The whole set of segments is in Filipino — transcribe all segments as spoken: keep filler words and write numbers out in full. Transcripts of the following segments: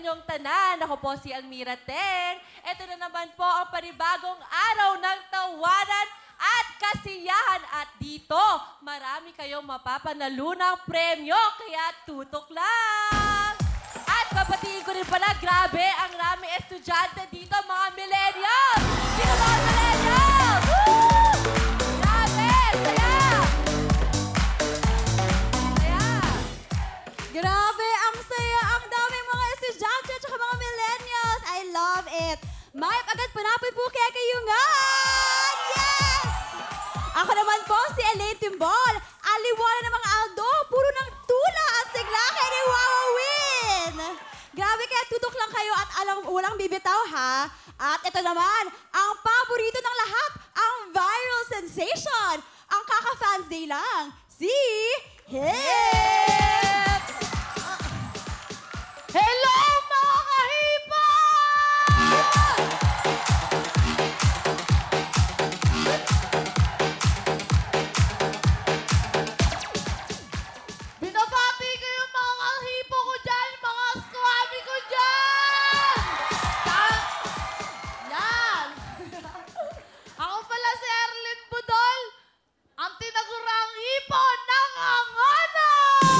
kayong tanan. Ako po si Almira Teng. Ito na naman po ang panibagong araw ng tawanan at kasiyahan. At dito, marami kayong mapapanalunang premyo. Kaya tutok lang! At babatiin ko rin pala, grabe, ang rami estudyante dito, mga millennials! Sino mga millennials? Woo! Grabe! Saya! Saya! Grabe, ang saya! Ang daming mga estudyante at mga millennials! I love it! May agad panapoy po kaya kayungan! Yes! Ako naman po si Elaine Timbol. Aliwala ng mga Aldo, puro ng tula at sigla kay ni Wawawin! Grabe, kaya tutok lang kayo at alam, walang bibitaw ha. At ito naman, ang paborito ng lahat, ang viral sensation. Ang kaka-fans day lang, si Hip! Hello, mga kahipa! Binabati ko yung mga kahipo ko dyan, mga squammy ko dyan! Ta- Yan! Ako pala si Erlyn Budol, ang tinagurang hipo ng Angana!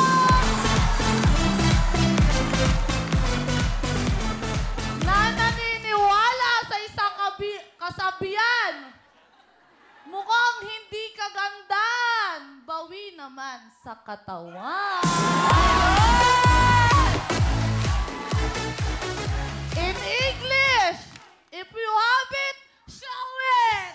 Na naniniwala sa isang kabi- kasabihan. Mukhang hindi kagandahan, bawi naman sa katawan. In English, if you have it, show it!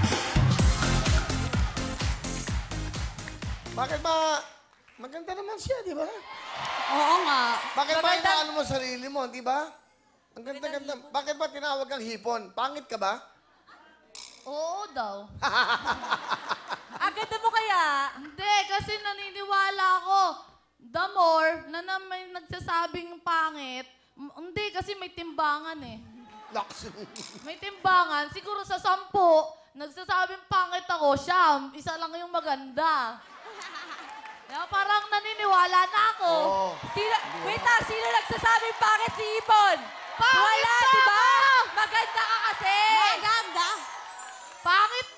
Bakit ba? Maganda naman siya, di ba? Oo nga. Bakit ba Maganda- inaano mo sarili mo, di ba? Ang ganda-ganda. Bakit ba tinawag kang hipon? Pangit ka ba? Oo daw. Ang ganda mo kaya? Hindi, kasi naniniwala ako. The more na, na may nagsasabing pangit, m- hindi, kasi may timbangan eh. Laks. May timbangan, siguro sa sampu, nagsasabing pangit ako, siya, isa lang yung maganda. Kaya parang naniniwala na ako. Oo. Sino, wait lang, sino nagsasabing pangit si Ipon? Pangit Wala, ka! di ba? Maganda ka kasi. Maganda. Pangit